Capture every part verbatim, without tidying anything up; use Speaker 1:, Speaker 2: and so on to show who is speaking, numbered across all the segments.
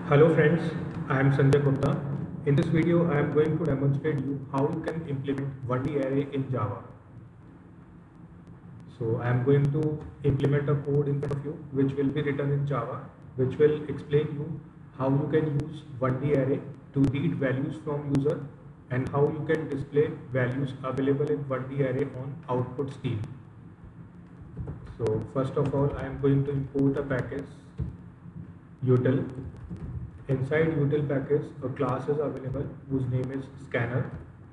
Speaker 1: Hello friends, I am Sanjay Gupta. In this video, I am going to demonstrate you how you can implement one D array in Java. So I am going to implement a code in front of you which will be written in Java, which will explain you how you can use one D array to read values from user and how you can display values available in one D array on output screen. So first of all, I am going to import a package util. Inside util package, a class is available whose name is scanner.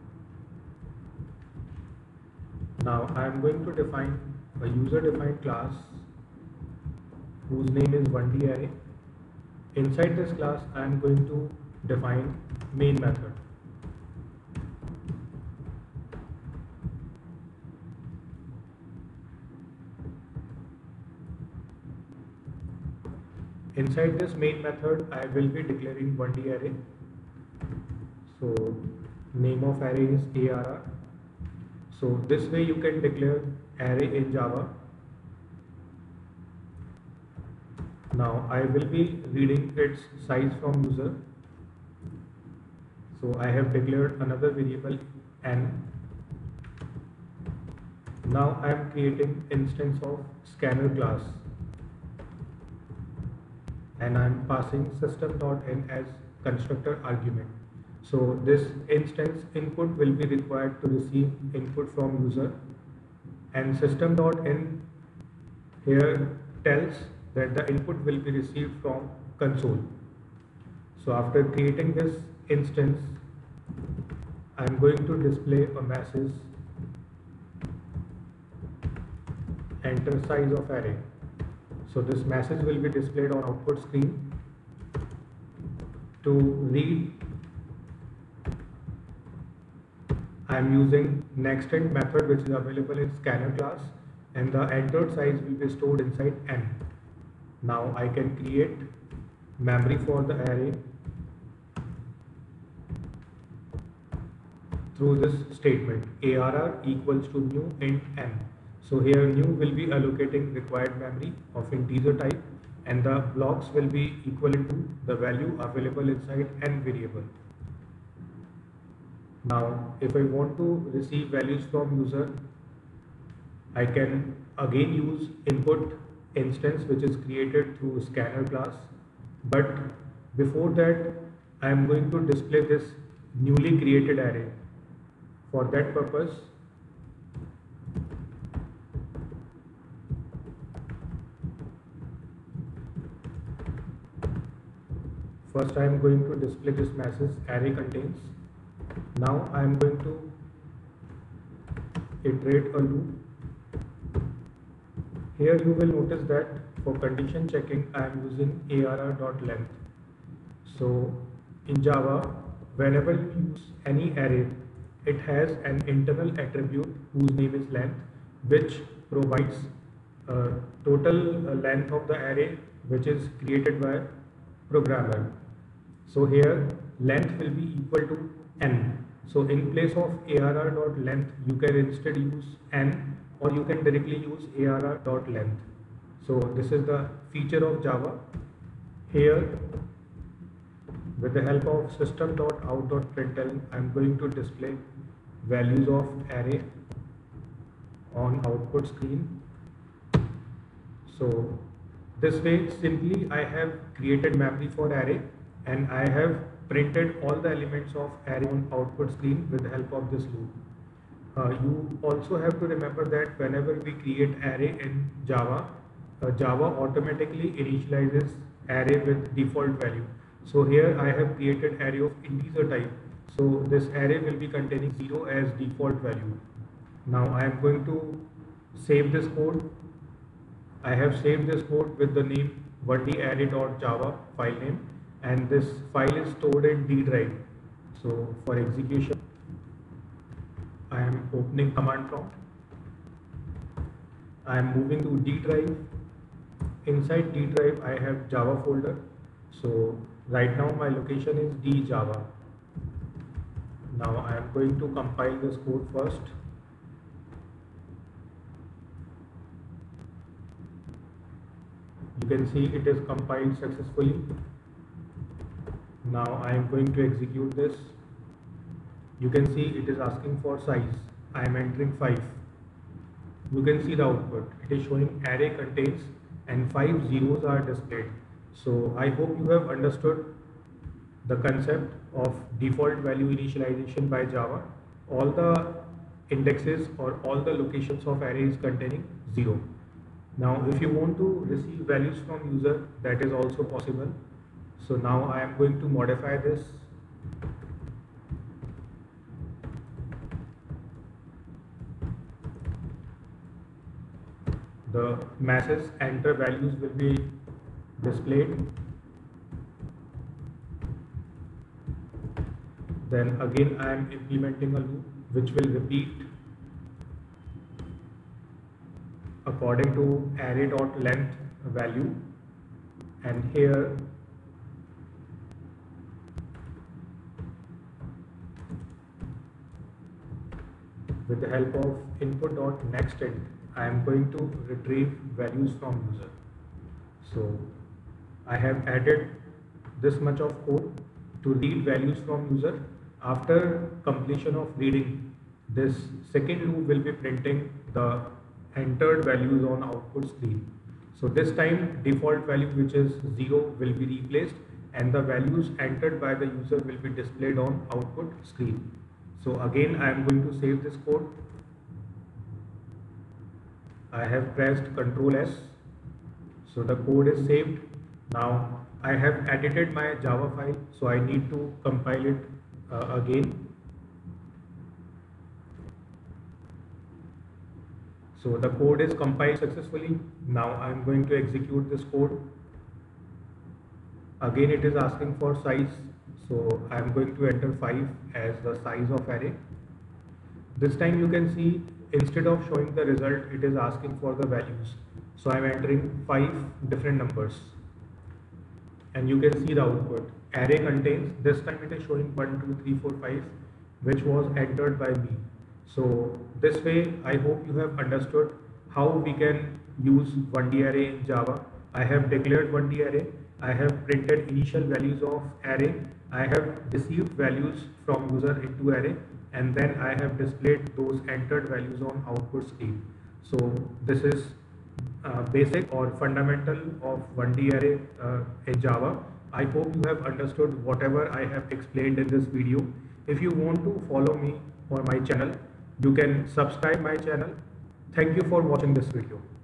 Speaker 1: Now I am going to define a user defined class whose name is one D array. Inside this class, I am going to define main method. Inside this main method, I will be declaring one D array. So name of array is arr. So this way you can declare array in Java. Now I will be reading its size from user. So I have declared another variable n. Now I am creating instance of scanner class and I am passing system.in as constructor argument. So this instance input will be required to receive input from user, and system.in here tells that the input will be received from console. So after creating this instance, I am going to display a message enter size of array. So this message will be displayed on output screen. To read, I am using nextInt method which is available in scanner class, and the entered size will be stored inside n. Now I can create memory for the array through this statement arr equals to new int n. So here new will be allocating required memory of integer type and the blocks will be equivalent to the value available inside n variable. Now if I want to receive values from user, I can again use input instance which is created through scanner class, but before that I am going to display this newly created array. For that purpose, first I am going to display this message array contains. Now I am going to iterate a loop. Here you will notice that for condition checking I am using arr.length. So in Java, whenever you use any array, it has an internal attribute whose name is length, which provides a total length of the array which is created by programmer. So here length will be equal to n. So in place of arr.length, you can instead use n, or you can directly use arr.length. So this is the feature of Java. Here with the help of system.out.println, I am going to display values of array on output screen. So this way simply I have created memory for array and I have printed all the elements of array on output screen with the help of this loop. Uh, you also have to remember that whenever we create array in Java, uh, Java automatically initializes array with default value. So here I have created array of integer type. So this array will be containing zero as default value. Now I am going to save this code. I have saved this code with the name one D array.java file name, and this file is stored in D drive. So for execution, I am opening command prompt. I am moving to D drive. Inside D drive, I have Java folder. So right now my location is D Java. Now I am going to compile this code first. You can see it is compiled successfully. Now I am going to execute this. You can see it is asking for size. I am entering five. You can see the output. It is showing array contains and five zeros are displayed. So I hope you have understood the concept of default value initialization by Java. All the indexes or all the locations of array is containing zero. Now if you want to receive values from user, that is also possible. So now I am going to modify this. The masses enter values will be displayed. Then again I am implementing a loop which will repeat according to array.length value, and here with the help of input.nextInt I am going to retrieve values from user. So I have added this much of code to read values from user. After completion of reading, this second loop will be printing the entered values on output screen. So this time default value, which is zero, will be replaced and the values entered by the user will be displayed on output screen. So again I am going to save this code. I have pressed Ctrl S. So the code is saved. Now I have edited my Java file, so I need to compile it uh, again. So the code is compiled successfully. Now I am going to execute this code. Again it is asking for size, so I am going to enter five as the size of array. This time you can see instead of showing the result, it is asking for the values. So I am entering five different numbers and you can see the output. Array contains, this time it is showing one, two, three, four, five, which was entered by me. So this way I hope you have understood how we can use one D array in Java. I have declared one D array, I have printed initial values of array, I have received values from user into array, and then I have displayed those entered values on output screen. So this is uh, basic or fundamental of one D array uh, in Java. I hope you have understood whatever I have explained in this video. If you want to follow me or my channel, you can subscribe my channel. Thank you for watching this video.